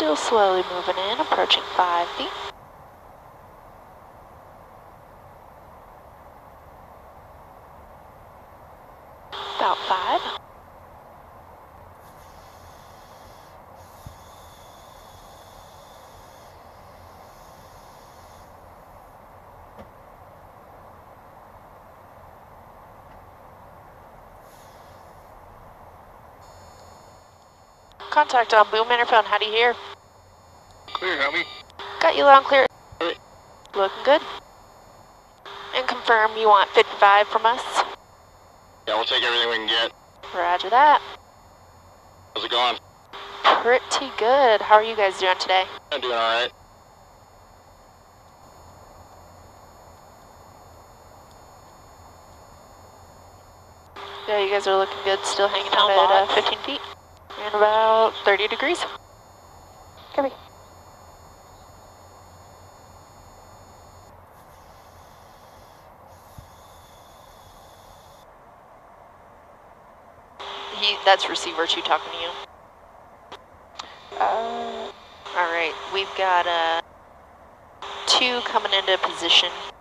Still slowly moving in, approaching 5 feet. About 5. Contact on boom interphone, how do you hear? Clear, help me. Got you loud and clear. Hey. Looking good. And confirm you want 55 from us? Yeah, we'll take everything we can get. Roger that. How's it going? Pretty good. How are you guys doing today? I'm doing alright. Yeah, you guys are looking good, still hanging out at 15 feet and about 30 degrees. Come here. That's receiver 2 talking to you. Alright, we've got 2 coming into position.